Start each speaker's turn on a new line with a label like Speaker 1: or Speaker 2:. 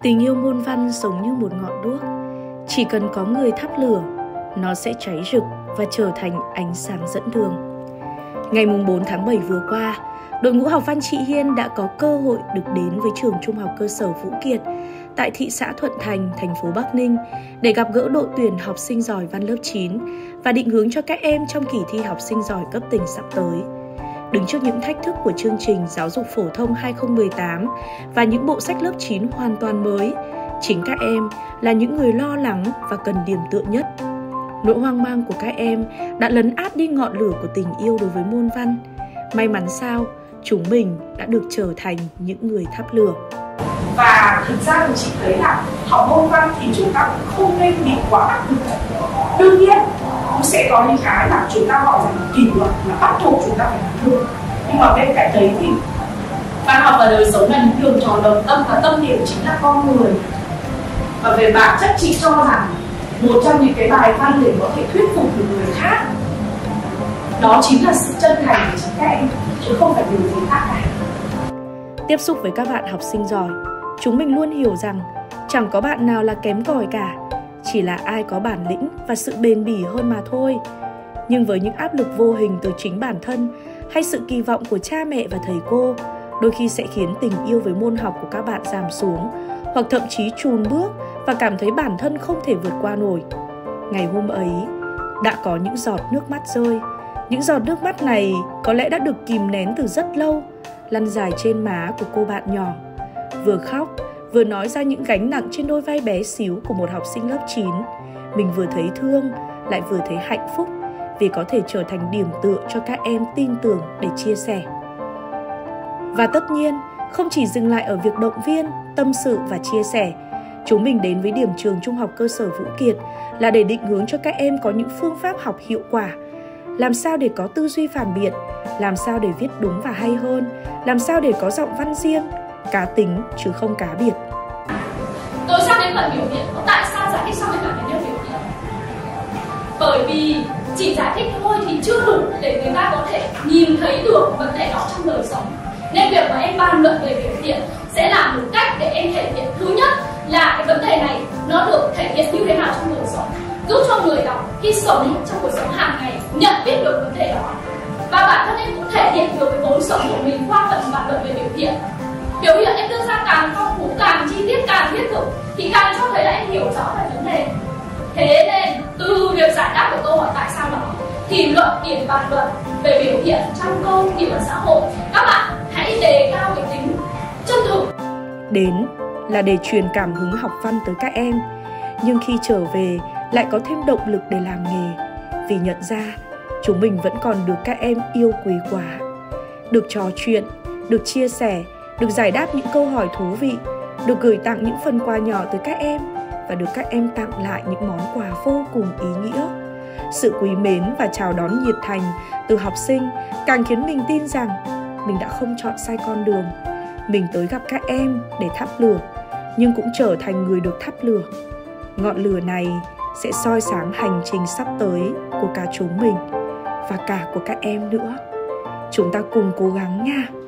Speaker 1: Tình yêu môn văn giống như một ngọn đuốc, chỉ cần có người thắp lửa, nó sẽ cháy rực và trở thành ánh sáng dẫn đường. Ngày 4 tháng 7 vừa qua, đội ngũ học văn chị Hiên đã có cơ hội được đến với trường Trung học cơ sở Vũ Kiệt tại thị xã Thuận Thành, thành phố Bắc Ninh để gặp gỡ đội tuyển học sinh giỏi văn lớp 9 và định hướng cho các em trong kỳ thi học sinh giỏi cấp tỉnh sắp tới. Đứng trước những thách thức của chương trình giáo dục phổ thông 2018 và những bộ sách lớp 9 hoàn toàn mới, chính các em là những người lo lắng và cần điểm tựa nhất. Nỗi hoang mang của các em đã lấn át đi ngọn lửa của tình yêu đối với môn văn. May mắn sao, chúng mình đã được trở thành những người thắp lửa.
Speaker 2: Và thực ra thì chị thấy là học môn văn thì chúng ta cũng không nên bị quá áp lực. Đương nhiên cũng sẽ có những cái mà chúng ta gọi rằng kỷ luật là bắt buộc chúng ta phải làm được. Nhưng mà bên cạnh đấy thì văn học và đời sống là những đường tròn đồng tâm, và tâm điểm chính là con người. Và về bản chất chị cho rằng một trong những cái bài văn để có thể thuyết phục được người khác, đó chính là sự chân thành của chính các em, chứ không phải điều gì khác cả.
Speaker 1: Tiếp xúc với các bạn học sinh giỏi, chúng mình luôn hiểu rằng chẳng có bạn nào là kém cỏi cả, chỉ là ai có bản lĩnh và sự bền bỉ hơn mà thôi. Nhưng với những áp lực vô hình từ chính bản thân hay sự kỳ vọng của cha mẹ và thầy cô, đôi khi sẽ khiến tình yêu với môn học của các bạn giảm xuống, hoặc thậm chí chùn bước và cảm thấy bản thân không thể vượt qua nổi. Ngày hôm ấy, đã có những giọt nước mắt rơi. Những giọt nước mắt này có lẽ đã được kìm nén từ rất lâu, lăn dài trên má của cô bạn nhỏ. Vừa khóc, vừa nói ra những gánh nặng trên đôi vai bé xíu của một học sinh lớp 9. Mình vừa thấy thương, lại vừa thấy hạnh phúc vì có thể trở thành điểm tựa cho các em tin tưởng để chia sẻ. Và tất nhiên, không chỉ dừng lại ở việc động viên, tâm sự và chia sẻ, chúng mình đến với điểm trường Trung học cơ sở Vũ Kiệt là để định hướng cho các em có những phương pháp học hiệu quả. Làm sao để có tư duy phản biện, làm sao để viết đúng và hay hơn, làm sao để có giọng văn riêng, cá tính chứ không cá biệt.
Speaker 3: Tôi sang đến phần biểu hiện, tại sao giải thích xong lại phải đến biểu hiện? Bởi vì chỉ giải thích thôi thì chưa đủ để người ta có thể nhìn thấy được vấn đề đó trong đời sống. Nên việc mà em bàn luận về biểu hiện sẽ là một cách để em thể hiện, thứ nhất là cái vấn đề này nó được thể hiện như thế nào trong đời sống, giúp cho người đọc khi sống trong cuộc sống hàng ngày nhận biết được vấn đề đó. Và bản thân em cũng thể hiện được cái vốn sống của mình qua phần bàn luận về biểu hiện. Biểu hiện em đưa ra càng phong phú, càng chi tiết, càng thiết thực thì càng cho thấy là em hiểu rõ về vấn đề. Thế nên từ việc giải đáp của câu hỏi tại sao đó thì luận điểm bàn luận về biểu hiện trong câu kỷ luật xã hội, các bạn hãy đề cao cái tính chân thực.
Speaker 1: Đến là để truyền cảm hứng học văn tới các em, nhưng khi trở về lại có thêm động lực để làm nghề, vì nhận ra chúng mình vẫn còn được các em yêu quý quá. Được trò chuyện, được chia sẻ, được giải đáp những câu hỏi thú vị, được gửi tặng những phần quà nhỏ tới các em và được các em tặng lại những món quà vô cùng ý nghĩa. Sự quý mến và chào đón nhiệt thành từ học sinh càng khiến mình tin rằng mình đã không chọn sai con đường. Mình tới gặp các em để thắp lửa, nhưng cũng trở thành người được thắp lửa. Ngọn lửa này sẽ soi sáng hành trình sắp tới của cả chúng mình và cả của các em nữa. Chúng ta cùng cố gắng nha!